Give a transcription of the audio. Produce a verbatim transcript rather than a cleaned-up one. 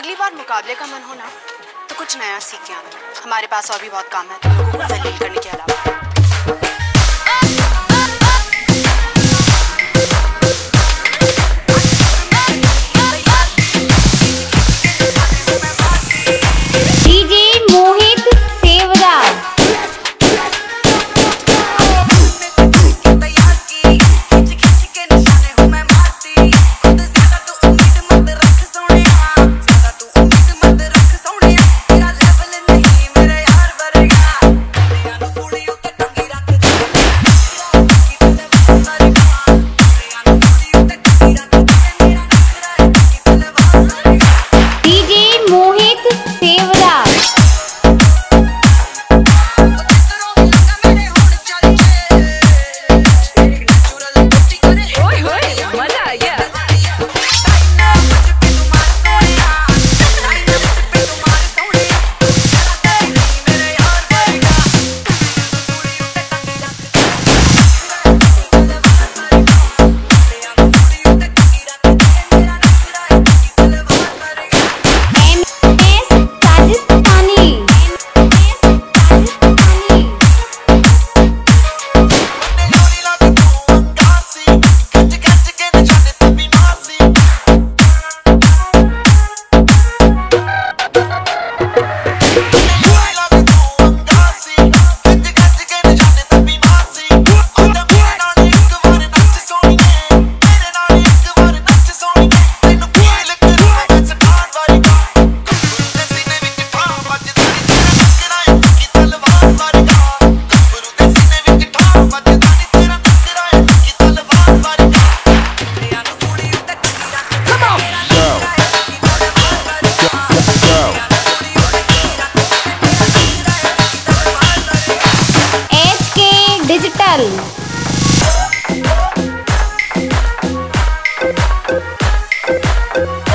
अगली बार मुकाबले का मन हो ना तो कुछ नया सीख के आना। हमारे पास और भी बहुत काम है तुम लोगों को जलील करने के अलावा। डिजिटल।